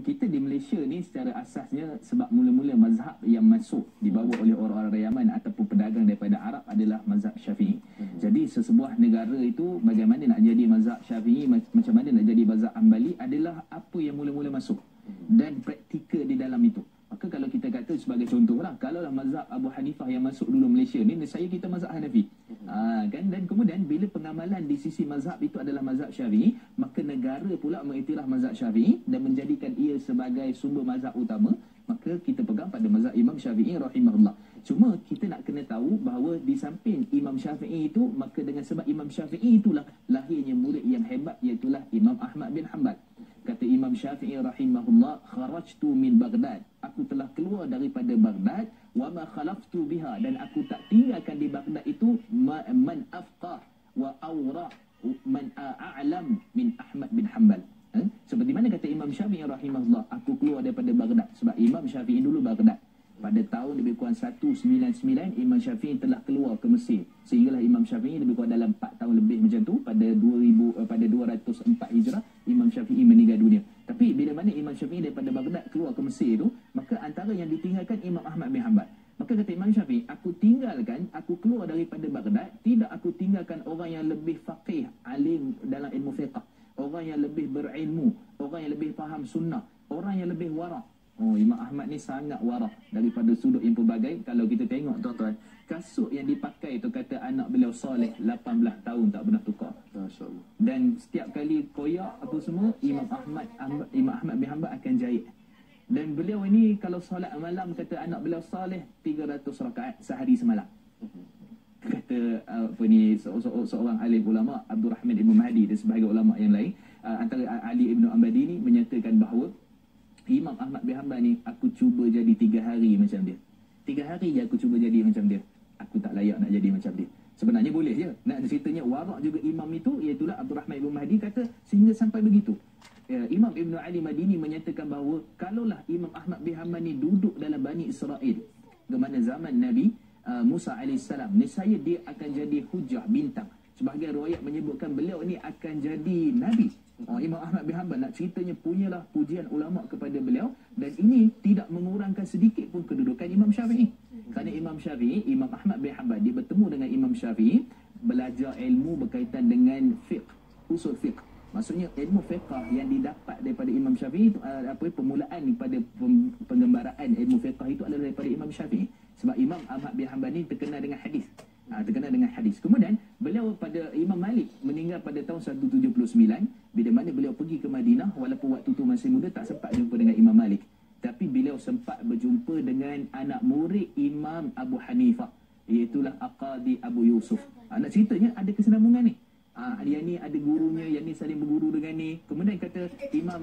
kita di Malaysia ni secara asasnya sebab mula-mula mazhab yang masuk dibawa oleh orang-orang Yaman ataupun pedagang daripada Arab adalah mazhab Syafi'i. Jadi sesebuah negara itu bagaimana nak jadi mazhab Syafi'i, macam mana nak jadi mazhab Hanbali adalah apa yang mula-mula masuk dan praktikal di dalam itu. Maka kalau kita kata sebagai contohlah, kalaulah mazhab Abu Hanifah yang masuk dulu Malaysia ni, saya kita mazhab Hanafi. Kan, dan kemudian bila pengamalan di sisi mazhab itu adalah mazhab Syafi'i, maka negara pula mengiktiraf mazhab Syafi'i dan menjadikan ia sebagai sumber mazhab utama, maka kita pegang pada mazhab Imam Syafi'i rahimahullah. Cuma kita nak kena tahu bahawa di samping Imam Syafi'i itu, maka dengan sebab Imam Syafi'i itulah lahirnya murid yang hebat, iaitulah Imam Ahmad bin Hanbal. Kata Imam Syafi'i rahimahullah, kharajtu min Baghdad, aku telah keluar daripada Baghdad, wa ma khalaftu biha, dan aku tak tinggalkan di Baghdad itu man afqah wa awra man a'lam min Ahmad bin Hanbal. Seperti mana kata Imam Syafi'i rahimahullah, aku keluar daripada Baghdad sebab Imam Syafi'i dulu Baghdad. Pada tahun lebih kurang 199 Imam Syafi'i telah keluar ke Mesir. Sehinggalah Imam Syafi'i lebih kurang dalam 4 tahun lebih macam tu, pada 204 Hijrah Imam Syafi'i meninggal dunia. Tapi bila mana Imam Syafi'i daripada Baghdad keluar ke Mesir tu, maka antara yang ditinggalkan Imam Ahmad bin Hanbal. Maka kata Imam Syafi'i, aku keluar daripada Baghdad, tidak aku tinggalkan orang yang lebih faqih, alim dalam ilmu fiqh, orang yang lebih berilmu, orang yang lebih faham sunnah, orang yang lebih wara'. Oh, Imam Ahmad ni sangat warah daripada sudut yang pelbagai. Kalau kita tengok tuan-tuan, kasut yang dipakai tu kata anak beliau Saleh 18 tahun tak pernah tukar. Masya-Allah. Dan setiap kali koyak apa semua, Imam Ahmad bin Hanbal akan jahit. Dan beliau ini kalau solat malam, kata anak beliau Saleh 300 rakaat sehari semalam. Kata seorang alim ulama, Abdul Rahman Ibn Mahdi dan sebahagian ulama yang lain, antara Ali Ibn Ambadi ni menyatakan bahawa Imam Ahmad bin Hanbal ni, aku cuba jadi 3 hari macam dia. 3 hari je aku cuba jadi macam dia. Aku tak layak nak jadi macam dia. Sebenarnya boleh je. Nak ceritanya warak juga imam itu, iaitulah Abdul Rahman Ibn Mahdi, kata sehingga sampai begitu. Imam Ibn Ali Madini menyatakan bahawa kalaulah Imam Ahmad bin Hanbal ni duduk dalam Bani Israel ke mana zaman Nabi Musa AS, nescaya dia akan jadi hujah, bintang. Sebahagian riwayat menyebutkan beliau ni akan jadi Nabi. Imam Ahmad bin Hanbal, nak ceritanya punyalah pujian ulama kepada beliau, dan ini tidak mengurangkan sedikit pun kedudukan Imam Syafi'i. Kerana Imam Ahmad bin Hanbal, dia bertemu dengan Imam Syafi'i, belajar ilmu berkaitan dengan fiqh, usul fiqh. Maksudnya ilmu fiqh yang didapat daripada Imam Syafi'i itu, permulaan pada pengembaraan ilmu fiqh itu adalah daripada Imam Syafi'i. Sebab Imam Ahmad bin Hanbal ni terkenal dengan hadis. Kemudian beliau pada Imam Malik meninggal pada tahun 179, bila mana beliau pergi ke Madinah, walaupun waktu tu masih muda tak sempat jumpa dengan Imam Malik, tapi beliau sempat berjumpa dengan anak murid Imam Abu Hanifah, iaitulah Aqadi Abu Yusuf. Nak ceritanya ada kesinambungan ni. Yang ni ada gurunya, yang ni saling berguru dengan ni. Kemudian kata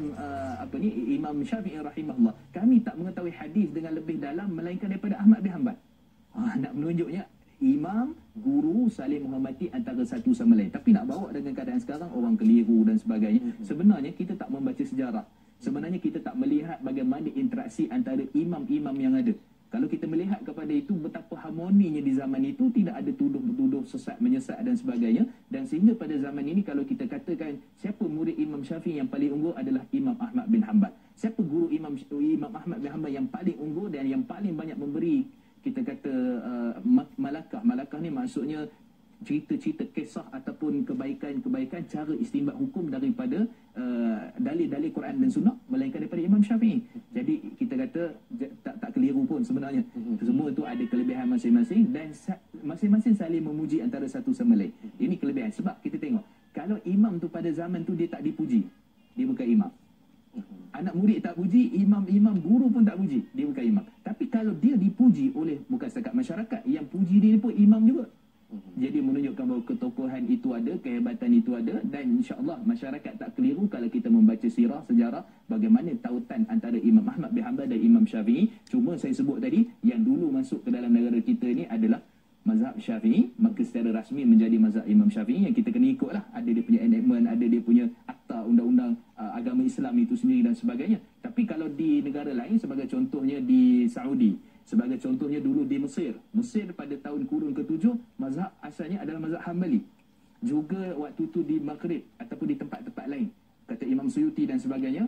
Imam Syafi'i rahimahullah, kami tak mengetahui hadis dengan lebih dalam melainkan daripada Ahmad bin Hanbal. Nak menunjuknya imam, guru saling menghormati antara satu sama lain. Tapi nak bawa dengan keadaan sekarang, orang keliru dan sebagainya. Sebenarnya kita tak membaca sejarah. Sebenarnya kita tak melihat bagaimana interaksi antara imam-imam yang ada. Kalau kita melihat kepada itu, betapa harmoninya di zaman itu, tidak ada tuduh-tuduh sesat menyesat dan sebagainya. Dan sehingga pada zaman ini, kalau kita katakan siapa murid Imam Syafi'i yang paling unggul, adalah Imam Ahmad bin Hanbal. Siapa guru Imam Ahmad bin Hanbal yang paling unggul dan yang paling banyak memberi, kita kata malakah ni maksudnya cerita-cerita kisah ataupun kebaikan cara istinbat hukum daripada dalil-dalil Quran dan Sunnah, melainkan daripada Imam Syafi'i. Jadi kita kata tak keliru pun sebenarnya. Semua tu ada kelebihan masing-masing dan masing-masing saling memuji antara satu sama lain. Ini kelebihan. Sebab kita tengok, kalau imam tu pada zaman tu dia tak dipuji, dia bukan imam. Anak murid tak puji, imam guru pun tak puji, dia bukan imam. Tapi kalau dia dipuji oleh bukan setakat masyarakat, yang puji dia pun imam juga. Jadi menunjukkan bahawa ketokohan itu ada, kehebatan itu ada, dan insya-Allah masyarakat tak keliru kalau kita membaca sirah, sejarah bagaimana tautan antara Imam Ahmad bin Hanbal dan Imam Syafi'i. Cuma saya sebut tadi, yang dulu masuk ke dalam negara kita ni adalah mazhab Syafi'i, maka secara rasmi menjadi mazhab Imam Syafi'i yang kita kena ikutlah. Ada dia punya enactment, ada dia punya akta undang-undang agama Islam itu sendiri dan sebagainya. Tapi kalau di negara lain, sebagai contohnya di Saudi, sebagai contohnya dulu di Mesir pada tahun kurun ke-7, mazhab asalnya adalah mazhab Hanbali. Juga waktu tu di Maghrib ataupun di tempat-tempat lain, kata Imam Suyuti dan sebagainya,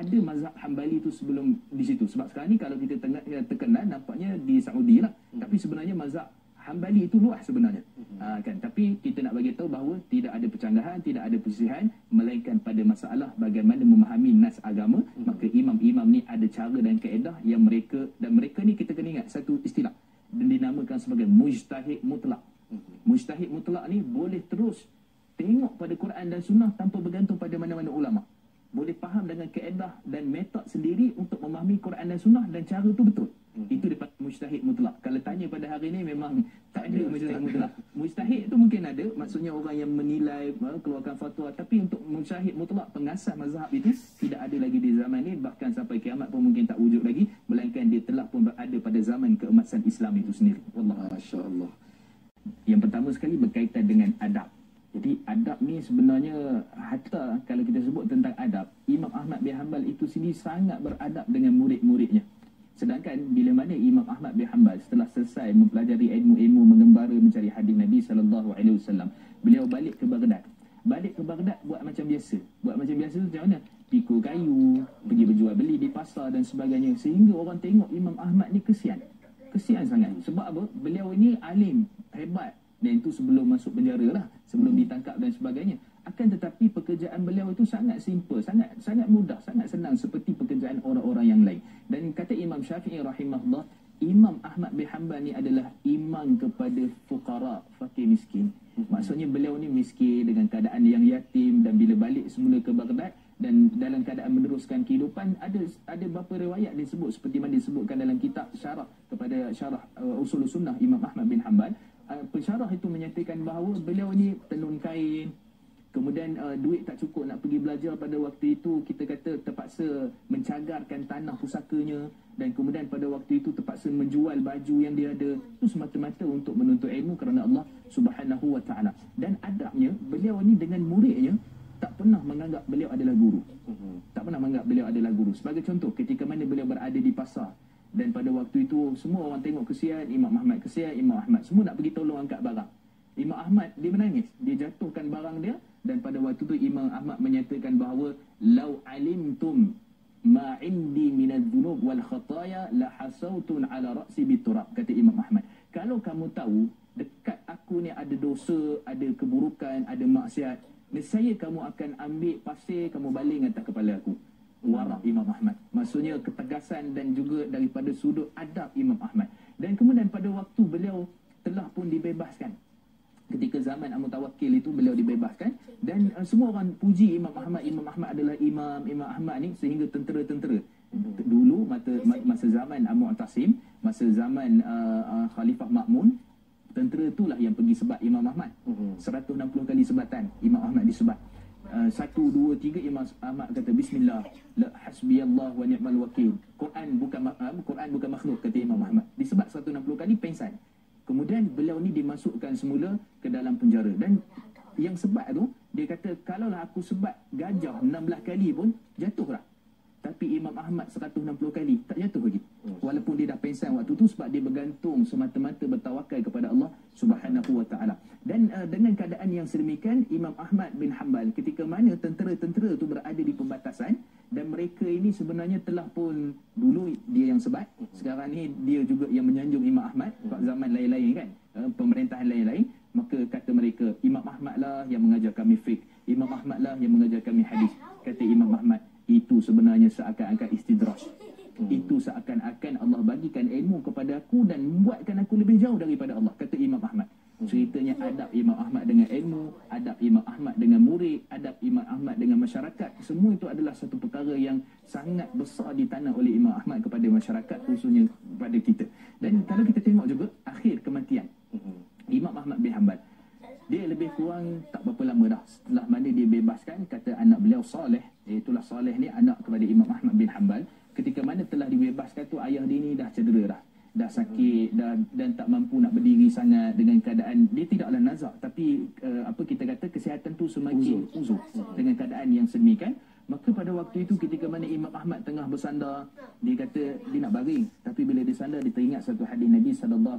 ada mazhab Hambali itu sebelum di situ. Sebab sekarang ni kalau kita terkenal nampaknya di Saudi lah. Tapi sebenarnya mazhab Hambali itu luas sebenarnya. Kan, tapi kita nak bagi tahu bahawa tidak ada percanggahan, tidak ada perselisihan, melainkan pada masalah bagaimana memahami nas agama. Maka imam-imam ni ada cara dan kaedah yang mereka ni kita kena ingat satu istilah dan dinamakan sebagai mujtahid mutlak. Mujtahid mutlak ni boleh terus tengok pada Quran dan Sunnah tanpa bergantung pada mana-mana ulama. Boleh faham dengan kaedah dan metod sendiri untuk memahami Quran dan Sunnah dan cara tu betul. Itu daripada mujtahid mutlak. Kalau tanya pada hari ini memang tak ada mujtahid mutlak. Mujtahid tu mungkin ada, maksudnya orang yang menilai, keluarkan fatwa, tapi untuk mujtahid mutlak pengasas mazhab itu tidak ada lagi di zaman ini, bahkan sampai kiamat pun mungkin tak wujud lagi, melainkan dia telah pun berada pada zaman keemasan Islam itu sendiri. Wallah. Masya-Allah. Yang pertama sekali berkaitan dengan adab. Jadi adab ni sebenarnya, hatta kalau kita sebut tentang adab, Imam Ahmad bin Hanbal itu sendiri sangat beradab dengan murid-muridnya. Sedangkan bila mana Imam Ahmad bin Hanbal setelah selesai mempelajari ilmu-ilmu mengembara mencari hadis Nabi SAW, beliau balik ke Baghdad. Balik ke Baghdad buat macam biasa. Buat macam biasa tu macam mana? Pikul kayu, pergi berjual beli di pasar dan sebagainya. Sehingga orang tengok Imam Ahmad ni kesian. Kesian sangat. Sebab apa? Beliau ni alim, hebat. Dan itu sebelum masuk penjara lah, sebelum ditangkap dan sebagainya. Akan tetapi pekerjaan beliau itu sangat simple, sangat mudah, sangat senang seperti pekerjaan orang-orang yang lain. Dan kata Imam Syafi'i rahimahullah, Imam Ahmad bin Hanbal ni adalah imam kepada fuqara, fakir miskin. Maksudnya beliau ni miskin dengan keadaan yang yatim, dan bila balik semula ke Baghdad dan dalam keadaan meneruskan kehidupan, ada beberapa riwayat disebut seperti mana disebutkan dalam kitab syarah kepada syarah Usul Sunnah Imam Ahmad bin Hanbal. Pensyarah itu menyatakan bahawa beliau ni tenun kain, kemudian duit tak cukup nak pergi belajar pada waktu itu, kita kata terpaksa mencagarkan tanah pusakanya, dan kemudian pada waktu itu terpaksa menjual baju yang dia ada, itu semata-mata untuk menuntut ilmu kerana Allah Subhanahu wa taala. Dan adabnya, beliau ni dengan muridnya tak pernah menganggap beliau adalah guru. Tak pernah menganggap beliau adalah guru. Sebagai contoh, ketika mana beliau berada di pasar, dan pada waktu itu semua orang tengok kesian, Imam Ahmad kesian, Imam Ahmad semua nak pergi tolong angkat barang. Imam Ahmad dia menangis, dia jatuhkan barang dia, dan pada waktu itu Imam Ahmad menyatakan bahawa lau alimtum ma indi minadz-dzunub wal khataya la hasautun ala ra'si biturab, kata Imam Ahmad. Kalau kamu tahu dekat aku ni ada dosa, ada keburukan, ada maksiat, nescaya kamu akan ambil pasir, kamu baling atas kepala aku. Warak Imam Ahmad. Maksudnya ketegasan dan juga daripada sudut adab Imam Ahmad. Dan kemudian pada waktu beliau telah pun dibebaskan, ketika zaman Al-Mutawakkil itu beliau dibebaskan, dan semua orang puji Imam Ahmad. Imam Ahmad adalah Imam Ahmad ni, sehingga tentera-tentera dulu masa zaman Al-Mu'tasim, masa zaman Khalifah Ma'mun, tentera itulah yang pergi sebat Imam Ahmad. 160 kali sebatan Imam Ahmad disebat. 1, 2, 3 Imam Ahmad kata bismillah, la hasbiyallah wa ni'mal wakil. Quran bukan makhluk, kata Imam Ahmad. Disebat 160 kali, pengsan. Kemudian beliau ni dimasukkan semula ke dalam penjara, dan yang sebat tu dia kata kalaulah aku sebat gajah 16 kali pun jatuh lah. Tapi Imam Ahmad 160 kali tak jatuh lagi. Walaupun dia dah pengsan waktu tu, sebab dia bergantung semata-mata bertawakal kepada Allah Subhanahu wa taala. Dan dengan keadaan yang sedemikian, Imam Ahmad bin Hanbal ketika mana tentera-tentera tu berada di perbatasan, dan mereka ini sebenarnya telah pun, dulu dia yang sebat, sekarang ni dia juga yang menyanjung Imam Ahmad, zaman lain-lain kan, pemerintahan lain-lain, maka kata mereka, Imam Ahmad lah yang mengajar kami fiqh, Imam Ahmad lah yang mengajar kami hadis. Kata Imam Ahmad, itu sebenarnya seakan-akan istidraj. Itu seakan-akan Allah bagikan ilmu kepada aku dan membuatkan aku lebih jauh daripada Allah, kata Imam Ahmad. Ceritanya adab Imam Ahmad dengan ilmu, adab Imam Ahmad dengan murid, adab Imam Ahmad dengan masyarakat, semua itu adalah satu perkara yang sangat besar ditanam oleh Imam Ahmad kepada masyarakat, khususnya pada kita. Dan kalau kita tengok juga akhir kematian Imam Ahmad bin Hanbal, dia lebih kurang tak berapa lama dah setelah mana dia bebaskan, kata anak beliau Saleh, itulah Saleh ni anak kepada Imam Ahmad bin Hanbal, ketika mana telah dibebaskan tu ayah dia ni dah cedera dah sakit, dan tak mampu nak berdiri sangat, dengan keadaan dia tidaklah nazak, tapi kita kata kesihatan tu semakin uzur dengan keadaan yang sedemikian. Maka pada waktu itu ketika mana Imam Ahmad tengah bersandar, dia kata dia nak baring, tapi bila dia sandar dia teringat satu hadis Nabi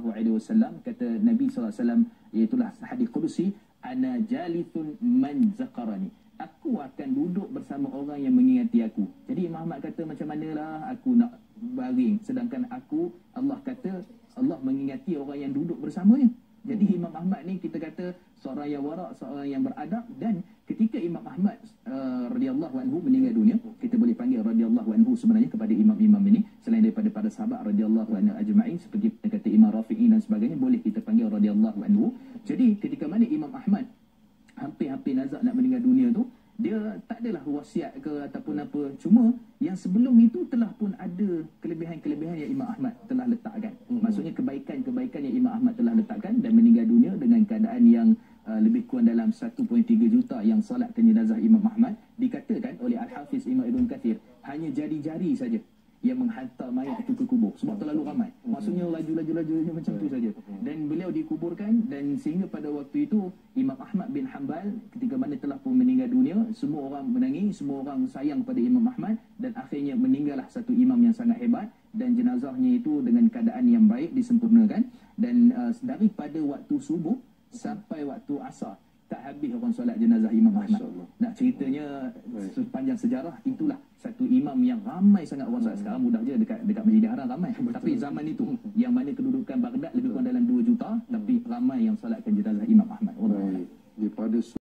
SAW. Kata Nabi SAW, iaitulah hadis qudusi, ana jalithun man zakarani. aku akan duduk bersama orang yang mengingati aku. Jadi Imam Ahmad kata, macam manalah aku nak baring, sedangkan Allah kata Allah mengingati orang yang duduk bersamanya. Jadi Imam Ahmad ni kita kata seorang yang warak, seorang yang beradab. Dan ketika Imam Ahmad radhiyallahu anhu meninggal dunia, kita boleh panggil radhiyallahu anhu sebenarnya kepada imam-imam ini, selain daripada para sahabat radhiyallahu anhu ajma'in, seperti kata Imam Rafi'i dan sebagainya, boleh kita panggil radhiyallahu anhu. Jadi ketika mana Imam Ahmad hampir-hampir nazak nak meninggal dunia tu, dia tak adalah wasiat ke ataupun apa. Cuma yang sebelum itu telah pun ada kelebihan-kelebihan yang Imam Ahmad telah letakkan. Maksudnya kebaikan-kebaikan yang Imam Ahmad telah letakkan, dan meninggal dunia dengan keadaan yang lebih kurang dalam 1.3 juta yang salatkan jenazah Imam Ahmad. Dikatakan oleh Al-Hafiz Imam Ibn Kathir, hanya jari-jari saja yang menghantar mayat itu ke kubur, sebab terlalu ramai. Maksudnya laju-laju macam tu saja. Dan beliau dikuburkan, dan sehingga pada waktu itu Imam Ahmad bin Hanbal ketika mana telah pun meninggal dunia, semua orang menangis, semua orang sayang pada Imam Ahmad, dan akhirnya meninggallah satu imam yang sangat hebat, dan jenazahnya itu dengan keadaan yang baik disempurnakan. Dan daripada waktu subuh sampai waktu asar tak habis orang solat jenazah Imam Ahmad. Nak ceritanya sepanjang sejarah, itulah satu imam yang ramai sangat orang solat. Sekarang mudah je dekat Masjidil Haram ramai. Tapi zaman itu yang mana kedudukan Baghdad lebih kurang dalam 2 juta, tapi ramai yang solatkan jenazah Imam Ahmad. Daripada